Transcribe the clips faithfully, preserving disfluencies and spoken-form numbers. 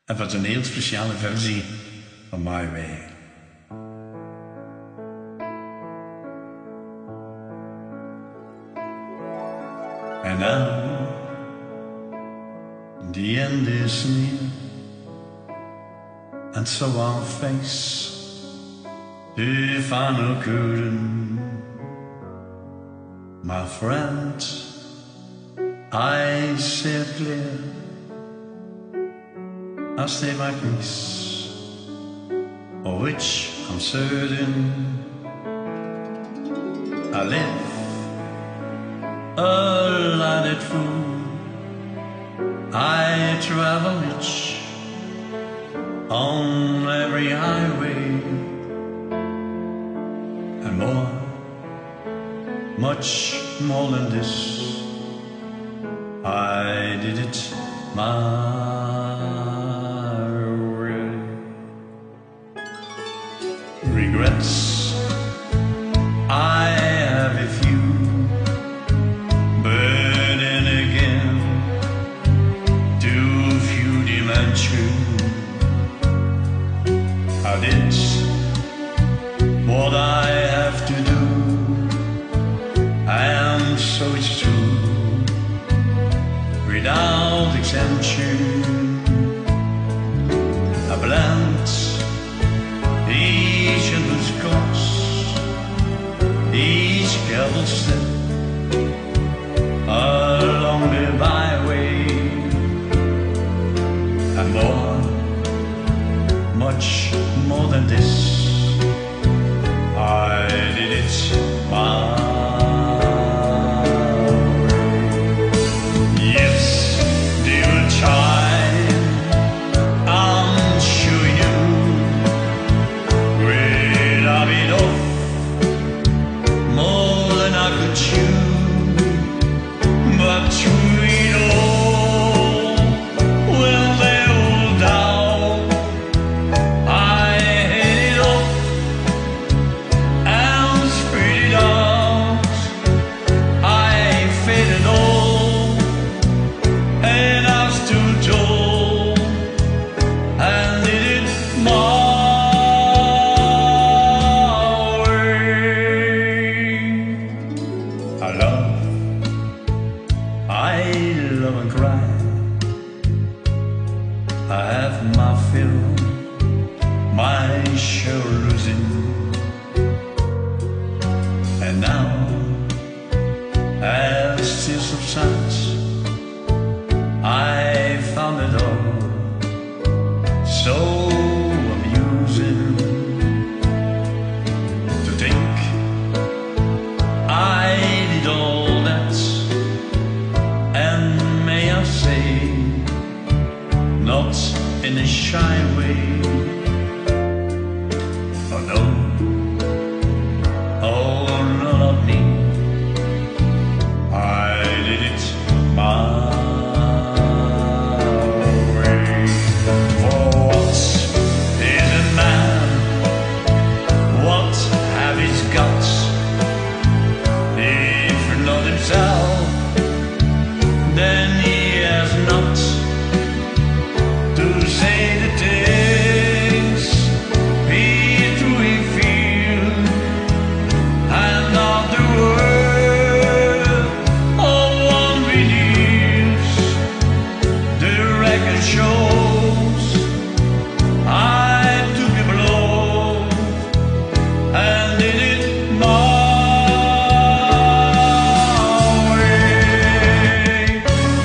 En het was een heel speciale versie van My Way. And now the end is near, and so I'll face the final curtain. My friend, I say it clear, I stay my peace, of which I'm certain. I live a landed fool, I travel rich on every highway, and more, much more than this, I did it my way. Regrets I have a few, but then again too few dimension. I did what I have to do, and so it's true, without exemption. I blend each other's course, each careful step along the byway, and more, much more than this, I did it my way. Yes, dear child, I'm sure you will have it off more than I could chew, but through it all, well, they all down, I hit it off and spread it out. I faded all, and I stood tall and did it my way. I love, I love and cry, I have my fill, my share of losing, and now, as tears subside, I found it all so amusing to think I did all that, and may I say, not in a shy way. Oh no, oh no, not me, I did it my way. For what is a man? What have his guts? If not himself, then he has not to say the things he truly feels, and not the word of one believes. The record shows I took a blow and did it my way.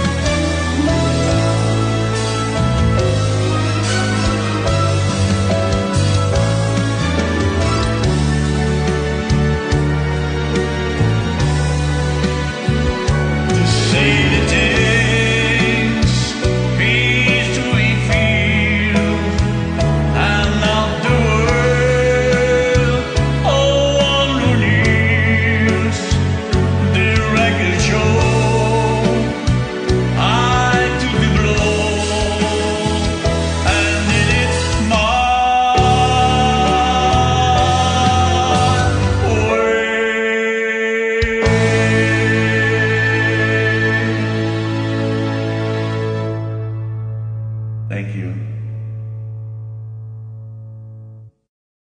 To say the things he truly feels, and not the word of one who kneels. The record shows I took the blow and did it my way. Thank you.